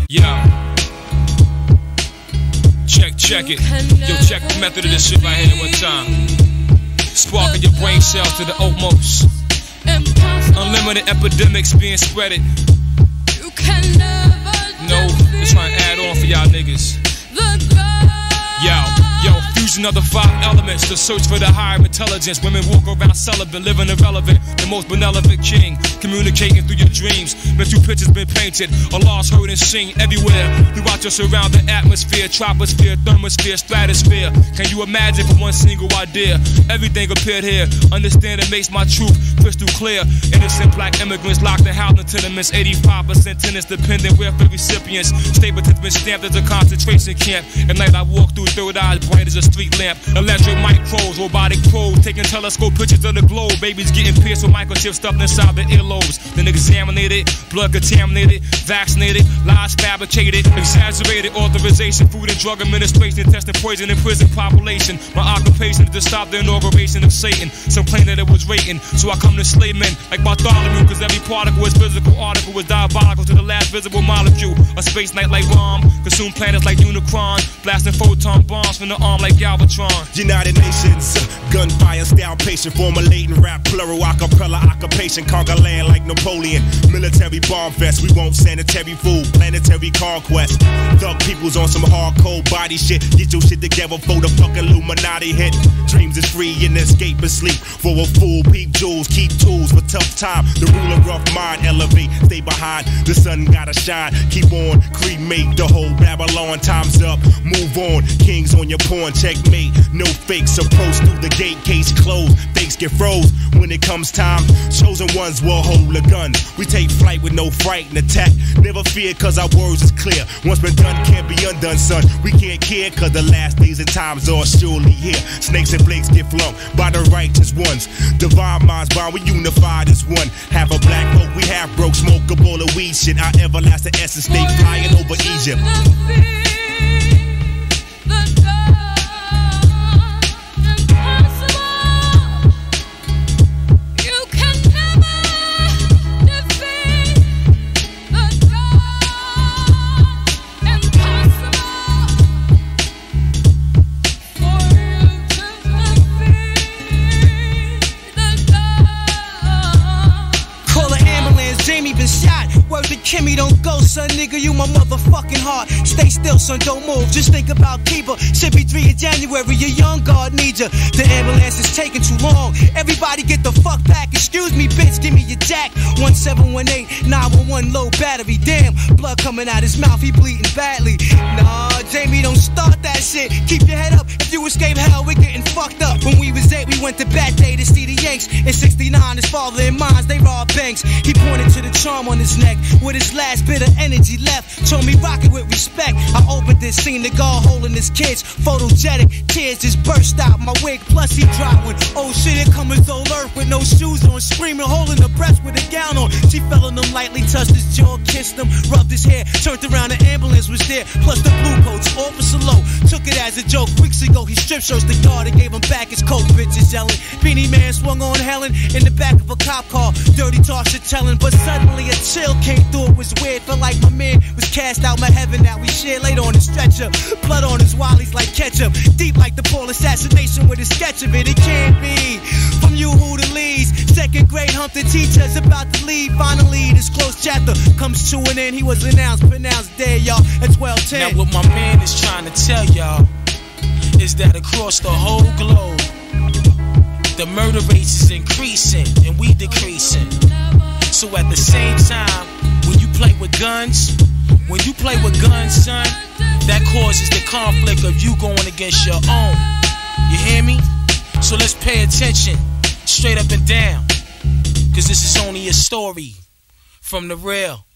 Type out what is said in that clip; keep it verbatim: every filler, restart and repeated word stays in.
Yo. Check, check it. Yo, check the method of this shit right here one time. Sparking your brain cells to the utmost. Unlimited epidemics being spreaded. No, just trying to add on for y'all niggas. Yo, yo, fusion of the five elements. The search for the higher intelligence. Women walk around celibate, living irrelevant. The most benevolent king, communicating through your dreams. Mental pictures been painted, Allah's heard and seen everywhere. Throughout your surrounding atmosphere, troposphere, thermosphere, stratosphere. Can you imagine for one single idea? Everything appeared here. Understand it makes my truth crystal clear. Innocent black immigrants locked in housing tenements. eighty-five percent tenants dependent welfare recipients. Stapleton's been stamped as a concentration camp. At night I walk through third eyes bright as a street lamp. Electric micros, robotic probes, taking telescope pictures of the globe. Babies getting pierced with microchips stuffed inside the earlobes. Then examinated, blood contaminated, vaccinated, lies fabricated, exaggerated authorization, food and drug administration, testing poison in prison population. My occupation is to stop the inauguration of Satan. Some claim that it was rating, so I come to slay men like Bartholomew, cause every particle is physical, article is diabolical to the last visible molecule. A space night like bomb, consume planets like Unicron, blasting photon bombs from the arm like Galvatron. United Nations, uh, gunfire style patient, formulating rap plural acapella occupation, conquer land like Napoleon. Military bomb fest, we want sanitary food, planetary conquest. Thug people's on some hardcore body shit. Get your shit together for the fucking Illuminati hit. Dreams is free and escape is sleep. For a fool, peep jewels, keep tools for tough time. The ruler rough mind, elevate, stay behind. The sun gotta shine, keep on, cremate the whole Babylon. Time's up, move on. Kings on your pawn, checkmate. No fakes, approach through the gate, case closed. Fakes get froze when it comes time. Chosen ones will hold a gun. We take flight with no fright and attack. Never fear cause our words is clear. Once been done can't be undone, son. We can't care cause the last days and times are surely here. Snakes and flakes get flunked by the righteous ones. Divine minds bound, we unified as one. Half a black folk, we half broke. Smoke a bowl of weed shit. Our everlasting essence stay flying over Egypt. Kimmy, don't go, son, nigga, you my motherfucking heart. Stay still, son, don't move, just think about Kiba. Should be three in January, your young guard needs ya. The ambulance is taking too long. Everybody get the fuck back. Excuse me, bitch, give me your jack. one seven one eight, nine one one, low battery. Damn, blood coming out his mouth, he bleeding badly. Nah, Jamie, don't start that shit. Keep your head up, if you escape hell, we're getting fucked up. When we was eight, we went to Bat Day to see the Yanks. In sixty-nine, his father and mines, they robbed banks. He pointed to the charm on his neck with his last bit of energy left. Told me rock it with respect. I opened this, seen the guard holding his kids. Photogenic, tears just burst out my wig, plus he dropped one. Oh shit, here come his old earth with no shoes on, screaming, holding her breast with a gown on. She fell on him lightly, touched his jaw, kissed him, rubbed his hair, turned around, the ambulance was there, plus the blue coats, officer low. Took it as a joke, weeks ago he strip searched the guard and gave him back his coat. Bitches yelling, Beanie Man swung on Helen in the back of a cop car. Dirty talk shit telling, but suddenly a chill came through. It was weird, felt like my man was cast out my heaven that we shared. Laid on the stretcher, blood on his wallies like ketchup, deep like the Paul assassination with a sketch of it. It can't be from you who the leads. Second grade hump the teachers about to leave. Finally this close chapter comes to an end. He was announced, pronounced dead, y'all, at twelve ten. Now what my man is trying to tell y'all is that across the whole globe the murder rate is increasing and we decreasing. So at the same time, when you play with guns, when you play with guns, son, that causes the conflict of you going against your own. You hear me? So let's pay attention, straight up and down, cause this is only a story from the real.